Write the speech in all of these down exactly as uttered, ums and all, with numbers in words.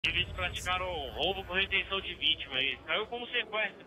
Eles praticaram roubo com retenção de vítima e caiu como sequestro.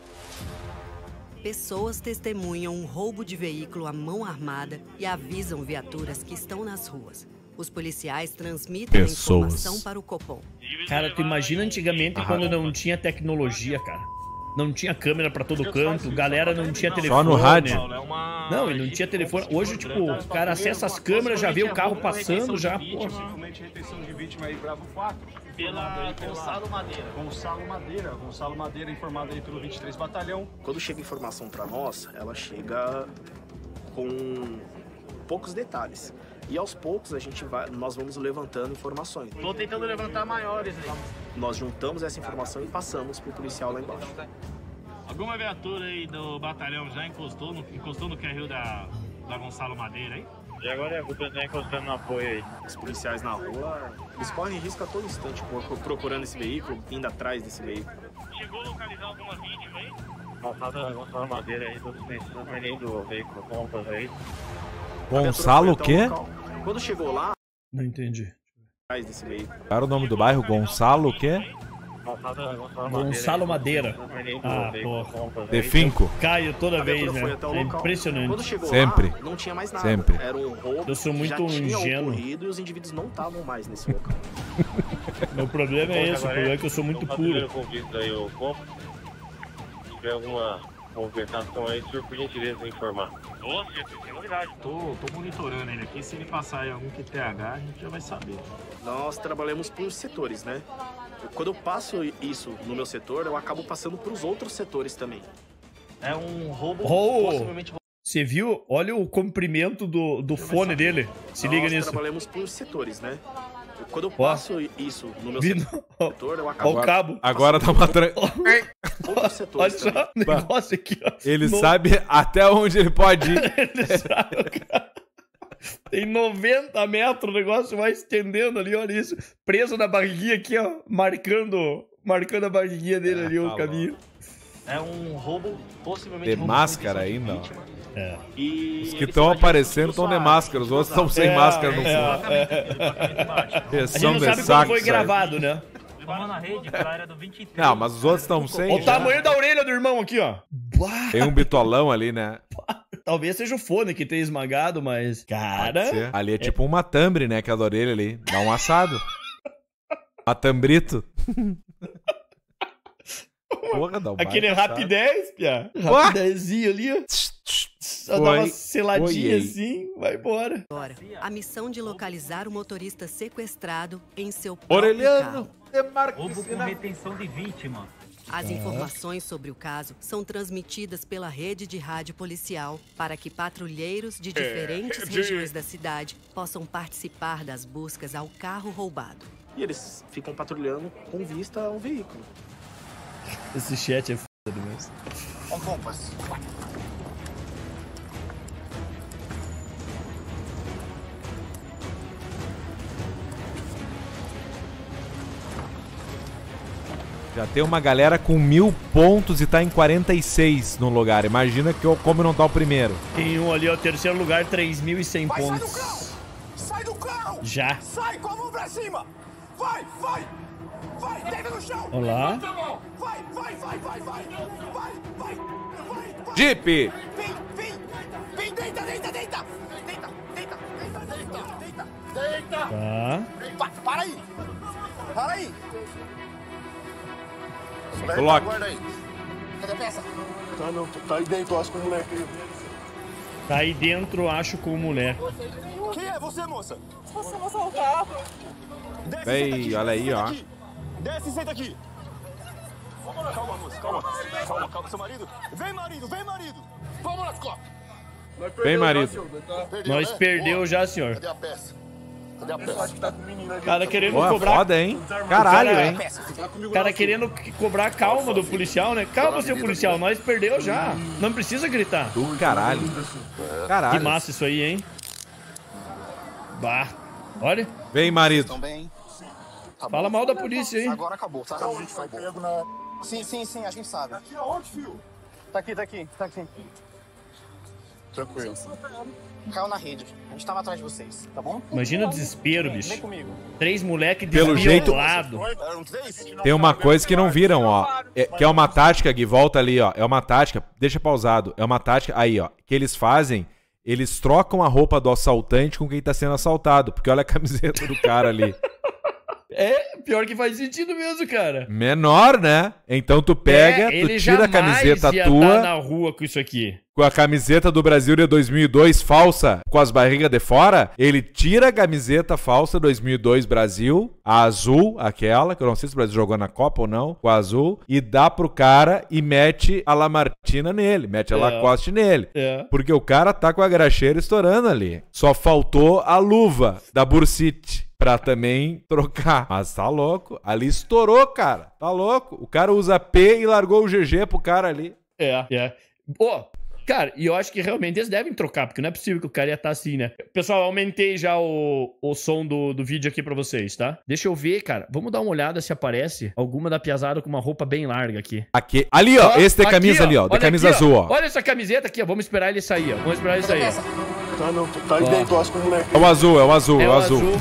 Pessoas testemunham um roubo de veículo à mão armada e avisam viaturas que estão nas ruas. Os policiais transmitem Pessoas. a informação para o Copom. Cara, tu imagina antigamente quando não tinha tecnologia, cara. Não tinha câmera pra todo canto, galera não tinha telefone. Só no rádio. Não, e não tinha telefone. Hoje, tipo, o cara acessa as câmeras, já vê o carro passando, já, pô. Principalmente retenção de vítima aí, Bravo quatro. Pela Gonçalo Madeira. Gonçalo Madeira. Gonçalo Madeira informado aí pelo vinte e três Batalhão. Quando chega informação pra nós, ela chega com poucos detalhes. E aos poucos a gente vai, nós vamos levantando informações. Tô tentando levantar maiores aí. Nós juntamos essa informação e passamos pro policial lá embaixo. Alguma viatura aí do batalhão já encostou no, encostou no carril da, da Gonçalo Madeira aí? E agora o pessoal tá encostando no apoio aí. Os policiais na rua, eles correm risco a todo instante procurando esse veículo, indo atrás desse veículo. Chegou a localizar alguma vítima aí? Calçada da Gonçalo Madeira aí, todos pensando nem do veículo, compras aí. Gonçalo o quê? Quando chegou lá, não entendi. Atrás desse veículo. Qual era o nome do bairro? Gonçalo o quê? Gonçalo Madeira. Ah, porra. De Finco. Caio toda vez, né? É impressionante. Quando chegou Sempre. Lá, não tinha mais nada. Sempre. Era um roubo. Eu sou muito ingênuo. E os indivíduos não estavam mais nesse local. Meu problema é esse, o problema é que eu sou muito puro. Se tiver alguma movimentação aí, senhor, por gentileza, informar. Nossa, tem novidade. Tô, tô monitorando ele aqui. Se ele passar aí algum Q T H, a gente já vai saber. Nós trabalhamos por setores, né? Quando eu passo isso no meu setor, eu acabo passando para os outros setores também. É um roubo oh, possivelmente... Você viu? Olha o comprimento do, do fone dele. Se Nós liga nisso. Nós trabalhamos por setores, né? Quando eu passo oh. isso no meu Vindo... setor, eu acabo... Olha o cabo. Agora tá uma... Tra... Olha só o negócio aqui, ó. Ele no... sabe até onde ele pode ir. Ele sabe, cara. Tem noventa metros, o negócio vai estendendo ali, olha isso. Preso na barriguinha aqui, ó. Marcando, marcando a barriguinha dele é, ali, o tá caminho. É um roubo, possivelmente... De máscara aí, não. É. E os que estão aparecendo estão de máscara, os outros estão sem é, máscara no fundo. É, é. A gente não sabe como foi gravado, né? Na rede, pra área do vinte e três. Não, mas os outros estão sem. Olha o tamanho da orelha do irmão aqui, ó. Tem um bitolão ali, né? Talvez seja o fone que tenha esmagado, mas... Cara... Ali é tipo uma tambre, né? Aquela orelha ali. Dá um assado. Matambrito. Porra, dá um aquele rapidez, pia. Rapidezinho ali, ó. Só dá uma seladinha Oi, assim, vai embora. Agora, a missão de localizar o motorista sequestrado em seu próprio Orelhano. carro. Roubo com retenção de vítima. As informações sobre o caso são transmitidas pela rede de rádio policial para que patrulheiros de diferentes é, de... regiões da cidade possam participar das buscas ao carro roubado. E eles ficam patrulhando com vista ao veículo. Esse chat é foda mesmo. On compass. Já tem uma galera com mil pontos e tá em quarenta e seis no lugar. Imagina que eu, como não tá o primeiro. Tem um ali, ó, terceiro lugar, três mil e cem pontos. Sai do carro! Sai do carro! Já. Sai com a mão pra cima! Vai, vai! Vai, deita no chão! Olá. Vai, vai, vai, vai, vai! Vai, vai, vai! Jeep! Vem, vem! Vem, deita, deita, deita! Deita, deita, deita, deita, deita! Deita! Tá. Pa, para aí! Para aí! Coloque. Guarda aí. Cadê a peça? Tá, não, tá aí dentro, acho que o moleque aí. Tá aí dentro, acho, com o moleque. Quem é você, moça? Você, moça, o carro. Desce, Ei, aqui, olha aí, ó. Aqui. Desce e senta aqui. Calma, moça, calma. Calma, calma, seu marido. Vem, marido, vem, marido. Vamos lá, Scott. Vem, marido. Perdeu, Nós né? perdeu Boa. já, senhor. Cadê a peça? Cadê a peça? Cara querendo Boa, cobrar... foda, hein? Caralho, cara, hein? Cara querendo cobrar calma do policial, né? Calma, seu policial, nós perdeu já. Não precisa gritar. Do caralho. Caralho. Que massa isso aí, hein? Bah. Olha. Vem, marido. Estão bem? Tá Fala mal da polícia aí. Agora acabou, tá? A gente foi bom. Sim, sim, sim, a gente sabe. Aqui aonde, filho? Tá aqui, tá aqui, tá aqui. Tranquilo. Caiu na rede. A gente tava atrás de vocês, tá bom? Imagina o desespero, bicho. Vem comigo. Três moleques Pelo jeito- lado. Tem uma coisa que não viram, ó. É, que é uma tática, Gui, volta ali, ó. É uma tática, deixa pausado. É uma tática, aí, ó. Que eles fazem, eles trocam a roupa do assaltante com quem tá sendo assaltado. Porque olha a camiseta do cara ali. É, pior que faz sentido mesmo, cara. Menor, né? Então tu pega, É, tu ele tira a jamais camiseta ia tua, tá na rua com isso aqui. com a camiseta do Brasil de dois mil e dois falsa, com as barrigas de fora, ele tira a camiseta falsa dois mil e dois Brasil, a azul, aquela, que eu não sei se o Brasil jogou na Copa ou não, com a azul, e dá pro cara e mete a Lamartina nele, mete a É. Lacoste nele. É. Porque o cara tá com a graxeira estourando ali. Só faltou a luva da Bursite pra também trocar. Mas tá louco. Ali estourou, cara. Tá louco. O cara usa P e largou o G G pro cara ali. É, é. Pô, cara, e eu acho que realmente eles devem trocar, porque não é possível que o cara ia estar assim, né? Pessoal, eu aumentei já o, o som do, do vídeo aqui pra vocês, tá? Deixa eu ver, cara. Vamos dar uma olhada se aparece alguma da piazada com uma roupa bem larga aqui. Aqui. Ali, ó. Ó, esse de aqui, camisa ó. ali, ó. De Olha camisa aqui, azul, ó. Olha essa camiseta aqui, ó. Vamos esperar ele sair, ó. Vamos esperar ele sair, ó. Tá, não, tá aí dentro, acho que o moleque. É o azul, é o azul, é, É o o azul. azul.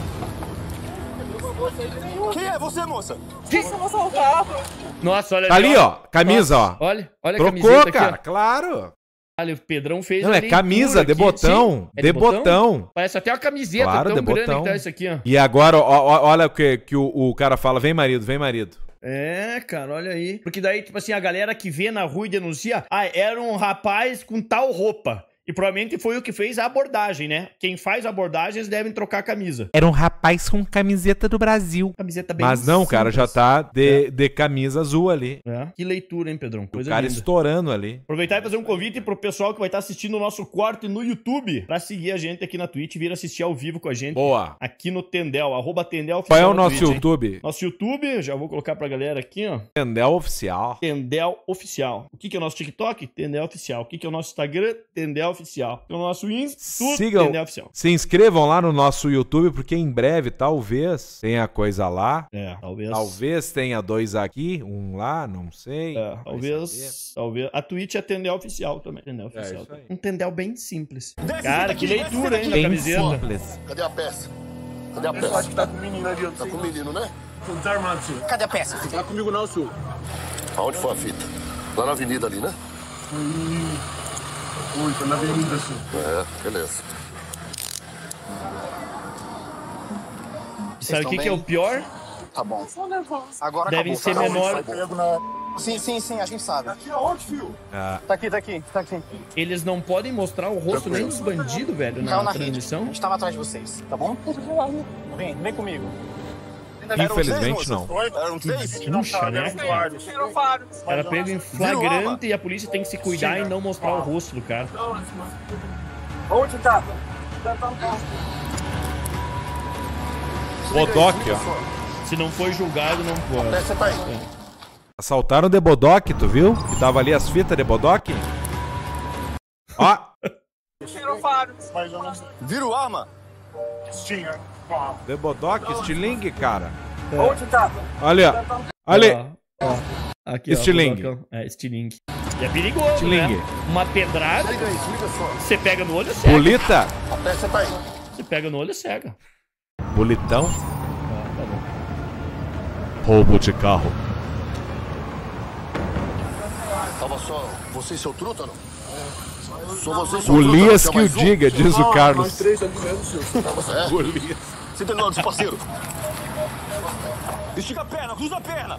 Quem é você, moça? Nossa, olha Tá ali, ó. ó. Camisa, Nossa, ó. Olha, olha a Trocou, camiseta cara. aqui, ó. Claro. Olha, o Pedrão fez Não, a é leitura camisa de aqui. botão. Sim, é de botão. Parece até uma camiseta Claro, tão de grande botão. que tá isso aqui, ó. E agora, ó, ó, olha o que, que o, o cara fala. Vem, marido, vem, marido. É, cara, olha aí. Porque daí, tipo assim, a galera que vê na rua e denuncia, ah, era um rapaz com tal roupa. E provavelmente foi o que fez a abordagem, né? Quem faz a abordagem, eles devem trocar a camisa. Era um rapaz com camiseta do Brasil. Camiseta bem Mas não, cara, já simples. tá de, de camisa azul ali. É. Que leitura, hein, Pedrão? O Coisa cara linda. estourando ali. Aproveitar e fazer um convite pro pessoal que vai estar assistindo o nosso corte no YouTube pra seguir a gente aqui na Twitch e vir assistir ao vivo com a gente. Boa. Aqui no Tendel, arroba Tendel Qual é o no nosso Twitch, hein? YouTube? Nosso YouTube, já vou colocar pra galera aqui, ó. Tendel Oficial. Tendel Oficial. O que, que é o nosso TikTok? Tendel Oficial. O que, que é o nosso Instagram? Tendel Oficial. O nosso Insta? Tudo Sigam, Tendel Oficial. se inscrevam lá no nosso YouTube, porque em breve, talvez, tenha coisa lá. É, talvez. Talvez tenha dois aqui, um lá, não sei. É, Vai saber. talvez, talvez. A Twitch é Tendel Oficial também. Tendel Oficial. isso aí. Um Tendel bem simples. Desce Cara, daqui, que desce leitura, hein, daqui. na Bem camiseta. simples. Cadê a peça? Cadê a peça? Acho que tá com o menino ali. Tá com o menino, né? Desarmado, senhor. Cadê a peça? Não tá comigo não, senhor. Aonde foi a fita? Lá na avenida ali, né? Ui, foi na avenida, senhor. É, beleza. Sabe o que, que é o pior? Tá bom. Agora Devem acabou. ser Tá, menor. Pego na... Sim, sim, sim, a gente sabe. Aqui aonde, filho? Ah, Tá aqui, tá aqui, tá aqui. Eles não podem mostrar o rosto nem dos bandidos, velho, Caiu na na rede. A transmissão. gente tava atrás de vocês, tá bom? Vem, vem comigo. infelizmente não. Eram três? Puxa, né? O cara pego em flagrante e a polícia tem que se cuidar e não mostrar o rosto do cara. Onde tá? Bodoc, ó. Se não foi julgado, não pode. Você tá aí. Assaltaram de Bodoc, tu viu? Que tava ali as fitas de Bodoc. Ó. Vira o arma. De Bodoc, estilingue, cara. Onde tá? Olha, olha. Ó, ó. Aqui, Estilingue. ó. Bodocão. É, estilingue. E é perigoso, Estilingue. né? Uma pedrada, Liga aí, liga só. você pega no olho, cega. Bolita. A peça tá aí. Você pega no olho, cega. Bolitão. Ah, tá bom. Roubo de carro. Tava só você e seu truta, não? Só você e seu Golias truta, que o tem mais um? diga, diz o Carlos. Nós três ali mesmo, senhor. É? Golias. Você tem nada, parceiro. Estica a perna, cruza a perna.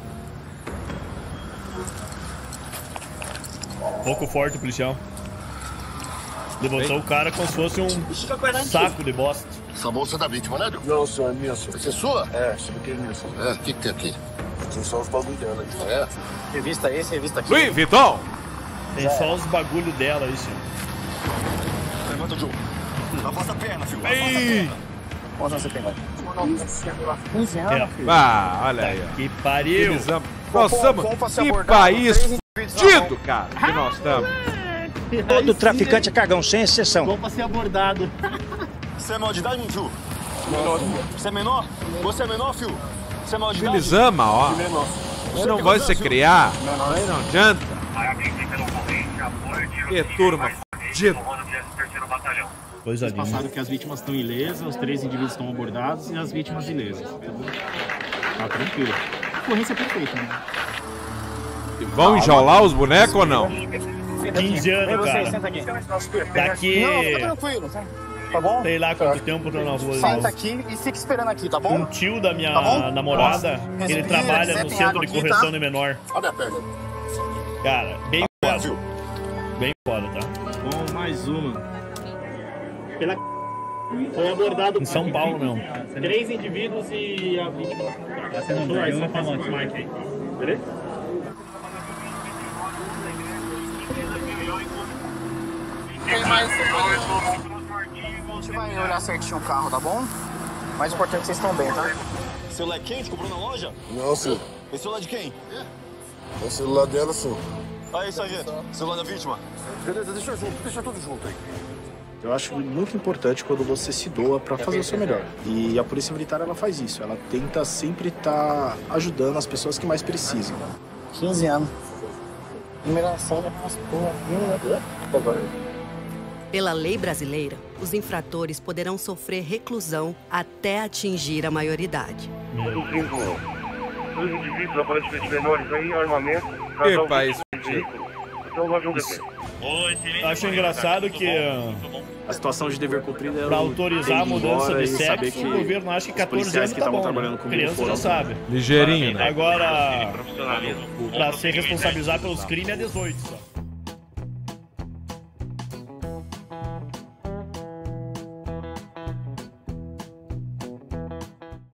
Pouco forte o policial. Levantou o cara como se fosse um saco de bosta. Essa bolsa é da vítima, né, Dil? Não, senhor, é minha, senhor. Essa é sua? É, isso aqui é minha, senhor. É, o que, que tem aqui? Tem só os bagulho dela aqui. É. Revista esse, revista aqui. Luiz Vitão. Tem só os bagulho dela, isso. Levanta, Gil. Afasta a perna, filho. Ei. Quantos anos você tem, vai? É. Ah, olha aí, ó. Que pariu. Eles am- Nós somos. Vamos pra se Que abordar, país três indivíduos na fudido, mão. cara, que nós estamos. Todo traficante é cagão, sem exceção. Vamos pra ser abordado. Você é maior de idade, Gil? Você é menor? Você é menor, filho? Você é maior de idade? Eles amam, ó. Você não vai se criar. Aí não adianta. Que turma Fudido. Coisa Eles linda. passaram que as vítimas estão ilesas, os três indivíduos estão abordados e as vítimas ilesas. Tá tranquilo. Ocorrência perfeita, né? Vão enjaular os bonecos ou não? quinze anos, cara. Senta aqui. Daqui. Não, fica tranquilo, tá? Tá bom? Sei lá quanto tempo eu tô na rua. Senta aqui e fica esperando aqui, tá bom? Um tio da minha Tá bom? namorada, Nossa. ele Respira, trabalha no tem centro água de aqui, correção tá? de menor. Olha a perna. Cara, bem foda. Bem foda, tá? Bom, mais uma. Pela... Foi abordado Em São Paulo, não. três indivíduos e a vítima. Essa não vai, só faz um Mike aí. Beleza? Tem mais. A gente vai olhar certinho o carro, tá bom? Mais importante é que vocês estão bem, tá? Celular é quente? Comprou na loja? Não, sim. Esse celular de quem? É o celular dela, sim. Aí, sargento. Celular da vítima. Beleza, deixa junto, deixa tudo junto aí. Eu acho muito importante quando você se doa para fazer o seu melhor. E a Polícia Militar, ela faz isso. Ela tenta sempre estar ajudando as pessoas que mais precisam. quinze anos. Primeira ação da nossa porra. Pela lei brasileira, os infratores poderão sofrer reclusão até atingir a maioridade. Dois indivíduos aparentemente menores aí, armamento. Que país. Então vai acontecer. Eu acho engraçado que A situação de dever cumprido é pra autorizar a mudança de saber sexo, que o governo acha que os catorze policiais anos que tá estavam bom, trabalhando né? comigo Criança foram- já sabe. Ligeirinho, né? Agora, pra ser responsabilizado pelos crimes é dezoito só.